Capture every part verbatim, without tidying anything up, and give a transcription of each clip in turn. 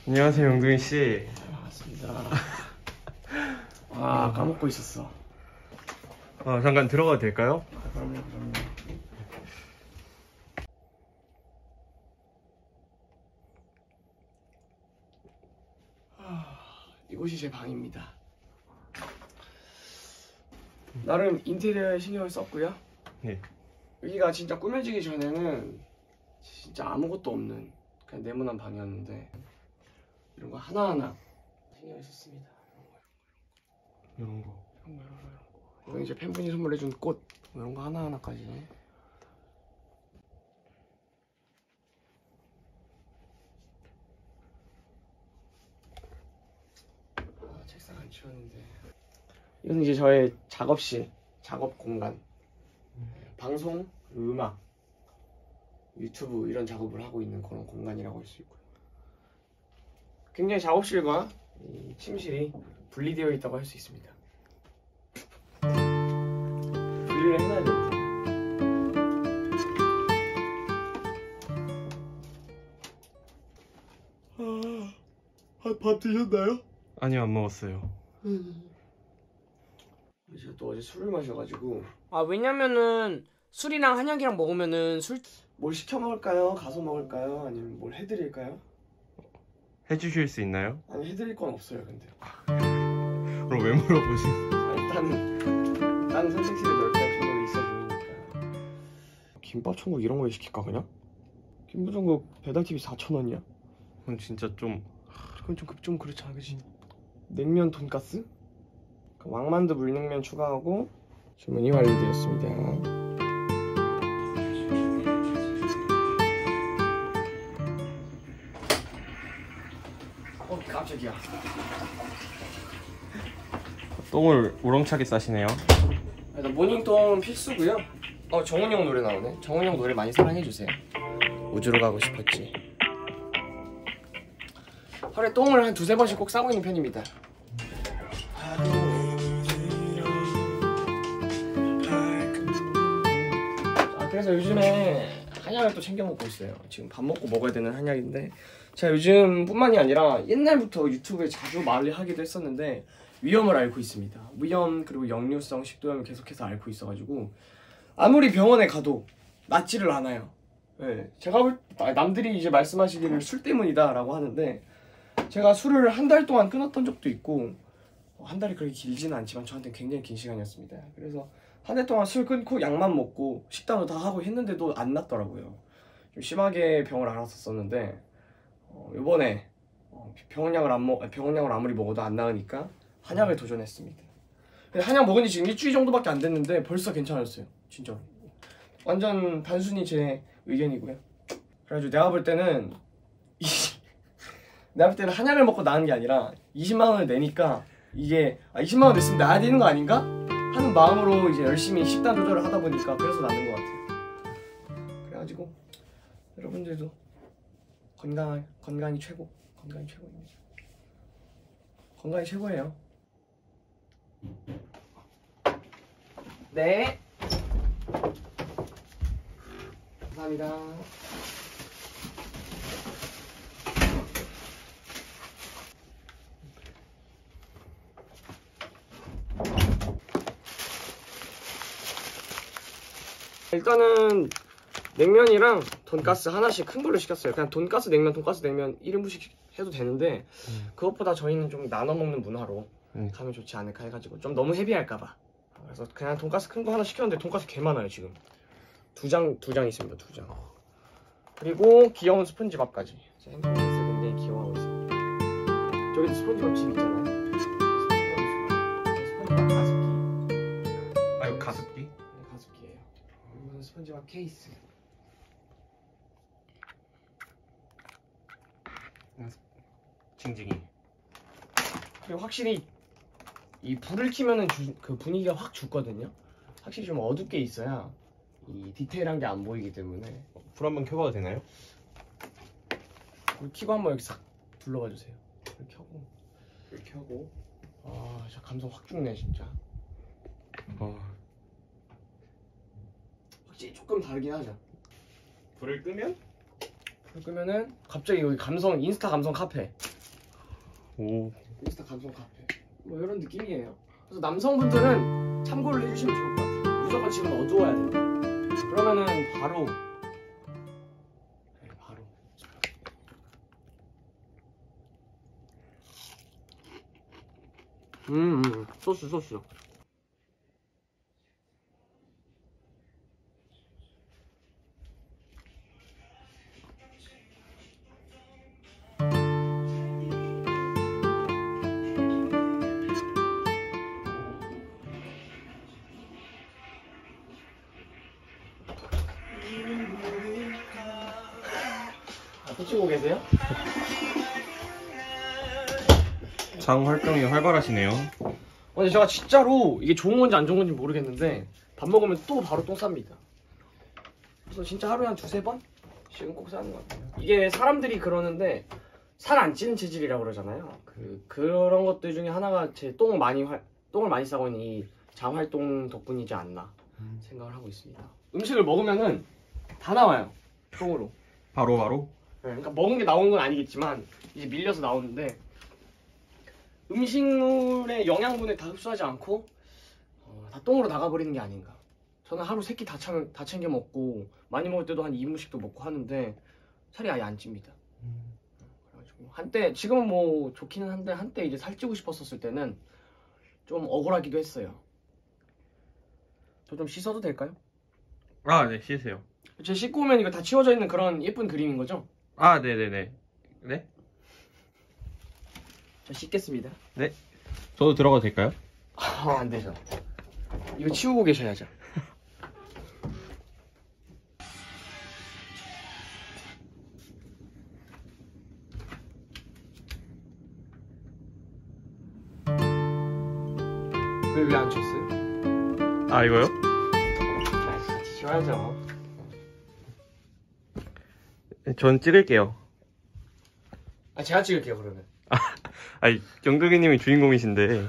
안녕하세요, 영둥이 씨. 반갑습니다. 아, 까먹고 있었어. 아, 잠깐 들어가도 될까요? 아, 그럼요, 그럼요. 아, 이곳이 제 방입니다. 나름 인테리어에 신경을 썼고요. 네. 여기가 진짜 꾸며지기 전에는 진짜 아무것도 없는 그냥 네모난 방이었는데 이런 거 하나하나 신경을 썼습니다. 이런 거. 이런 거, 이런 거, 이런 거. 이건 이제 팬분이 선물해준 꽃 이런 거 하나하나까지. 아, 책상 안 치웠는데. 이건 이제 저의 작업실, 작업 공간. 방송, 음악, 유튜브 이런 작업을 하고 있는 그런 공간이라고 할 수 있고요. 굉장히 작업실과 이 침실이 분리되어 있다고 할 수 있습니다. 분리를 해놔야 될 텐데. 아, 밥 드셨나요? 아니요, 안 먹었어요. 제가 또 어제 술을 마셔가지고. 아, 왜냐면은 술이랑 한약이랑 먹으면은 술 뭘 시켜 먹을까요? 가서 먹을까요? 아니면 뭘 해드릴까요? 해주실 수 있나요? 아니, 해드릴 건 없어요. 근데 그럼 왜 물어보신? 아, 일단은 다른 선택지를 넓게 할 정도로 있어 보이니까. 김밥 천국 이런 거 시킬까 그냥? 김밥 천국 배달팁이 사천 원이야? 그건 진짜 좀... 그건 좀, 좀 그렇잖아, 그치? 냉면 돈가스? 왕만두 물냉면 추가하고 주문이 완료되었습니다. 어, 깜짝이야. 똥을 우렁차게 싸시네요. 일단 모닝똥 필수고요. 어, 정훈이 형 노래 나오네. 정훈이 형 노래 많이 사랑해주세요. 우주로 가고 싶었지. 하루에 똥을 한 두세 번씩 꼭 싸고 있는 편입니다. 아, 그래서 요즘에 한약을 또 챙겨 먹고 있어요. 지금 밥 먹고 먹어야 되는 한약인데, 제가 요즘 뿐만이 아니라 옛날부터 유튜브에 자주 말을 하기도 했었는데 위험을 앓고 있습니다. 위험 그리고 역류성 식도염을 계속해서 앓고 있어가지고 아무리 병원에 가도 낫지를 않아요. 네, 제가 볼, 남들이 이제 말씀하시기를 술 때문이다 라고 하는데, 제가 술을 한 달 동안 끊었던 적도 있고, 한 달이 그렇게 길지는 않지만 저한테는 굉장히 긴 시간이었습니다. 그래서 한 달 동안 술 끊고 약만 먹고 식단도 다 하고 했는데도 안 낫더라고요. 좀 심하게 병을 앓았었는데 어, 이번에 어, 병원약을 안 먹, 병원약을 아무리 먹어도 안 나으니까 한약을 도전했습니다. 한약 먹은 지 지금 일주일 정도밖에 안 됐는데 벌써 괜찮았어요. 진짜로. 완전 단순히 제 의견이고요. 그래가지고 내가 볼 때는 이, 내가 볼 때는 한약을 먹고 나은 게 아니라 이십만 원을 내니까 이게 아, 이십만 원 냈으면 나야 되는 거 아닌가? 하는 마음으로 이제 열심히 식단 조절을 하다 보니까 그래서 나는 것 같아요. 그래가지고 여러분들도 건강, 건강이 최고. 건강이 최고입니다. 건강이 최고예요. 네. 감사합니다. 일단은 냉면이랑 돈가스 하나씩 큰 걸로 시켰어요. 그냥 돈가스 냉면, 돈가스 냉면 일 인분씩 해도 되는데 음. 그것보다 저희는 좀 나눠 먹는 문화로 음. 가면 좋지 않을까 해가지고 좀 너무 헤비할까봐. 그래서 그냥 돈가스 큰 거 하나 시켰는데 돈가스 개 많아요 지금. 두 장, 두 장 있습니다. 두 장. 그리고 귀여운 스펀지밥까지. 제 핸드폰에서 굉장히 귀여워하고 있습니다. 저기도 스펀지밥 집 있잖아요. 스펀지밥 가습기. 아, 이거 가습기? 네, 가습기예요. 이거는 스펀지밥 케이스. 징징이. 그리고 확실히 이 불을 켜면은 주, 그 분위기가 확 죽거든요. 확실히 좀 어둡게 있어야 이 디테일한 게 안 보이기 때문에. 불 한번 켜봐도 되나요? 불 켜고 한번 여기 싹 둘러봐 주세요. 불 켜고, 불 켜고. 아, 진짜 감성 확 죽네 진짜. 어. 확실히 조금 다르긴 하죠. 불을 끄면? 불 끄면은 갑자기 여기 감성, 인스타 감성 카페. 오. 인스타 감성 카페 뭐 이런 느낌이에요. 그래서 남성분들은 참고를 해주시면 좋을 것 같아요. 무조건 지금 어두워야 된다. 그러면은 바로 네, 바로 음, 음 소스 소스 아, 또 치고 계세요? 장 활동이 활발하시네요. 근데 제가 진짜로 이게 좋은 건지 안 좋은 건지 모르겠는데 밥 먹으면 또 바로 똥 쌉니다. 그래서 진짜 하루에 한 두세 번씩은 꼭 싸는 것 같아요. 이게 사람들이 그러는데 살 안 찌는 체질이라고 그러잖아요. 그, 그런 것들 중에 하나가 제 똥을 많이 활, 똥을 많이 싸고 있는 이 장 활동 덕분이지 않나 생각을 하고 있습니다. 음식을 먹으면은 다 나와요. 똥으로. 바로 바로. 네, 그러니까 먹은 게 나오는 건 아니겠지만 이제 밀려서 나오는데 음식물의 영양분을 다 흡수하지 않고 어, 다 똥으로 나가버리는 게 아닌가. 저는 하루 세 끼 다 다 챙겨 먹고 많이 먹을 때도 한 이 인분씩도 먹고 하는데 살이 아예 안 찝니다. 음. 그래가지고 한때 지금은 뭐 좋기는 한데 한때 이제 살찌고 싶었었을 때는 좀 억울하기도 했어요. 저 좀 씻어도 될까요? 아, 네, 씻으세요. 제 씻고 오면 이거 다 치워져 있는 그런 예쁜 그림인 거죠? 아, 네네네. 네? 저 씻겠습니다. 네. 저도 들어가도 될까요? 아, 안 되죠. 이거 치우고 계셔야죠. 왜 왜 안 쳤어요? 아, 이거요? 아, 같이 치워야죠. 전 찍을게요. 아, 제가 찍을게요 그러면. 아니, 영덕이님이 주인공이신데.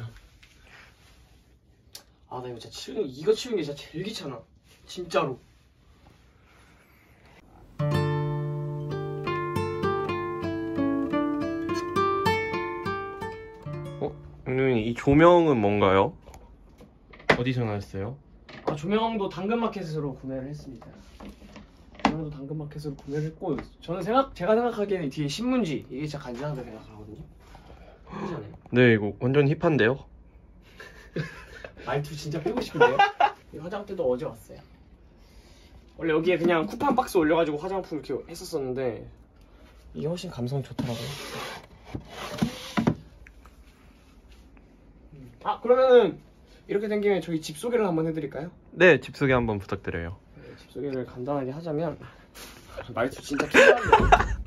아, 나 이거 진짜 치우는 이거 치우는 게 진짜 제일 귀찮아. 진짜로. 어? 영덕이님, 이 조명은 뭔가요? 어디서 나왔어요? 아, 조명도 당근마켓으로 구매를 했습니다. 조명도 당근마켓으로 구매를 했고 저는 생각 제가 생각하기에는 뒤에 신문지 이게 진짜 간지나다고 생각하거든요. 그렇지 않아요? 네, 이거 완전 힙한데요? 말투 진짜 빼고 싶은데요? 이 화장대도 어제 왔어요. 원래 여기에 그냥 쿠팡 박스 올려가지고 화장품 이렇게 했었었는데 이게 훨씬 감성이 좋더라고요. 아, 그러면은 이렇게 된 김에 저희 집 소개를 한번 해드릴까요? 네, 집 소개 한번 부탁드려요. 네, 집 소개를 간단하게 하자면 말투 진짜 투자한데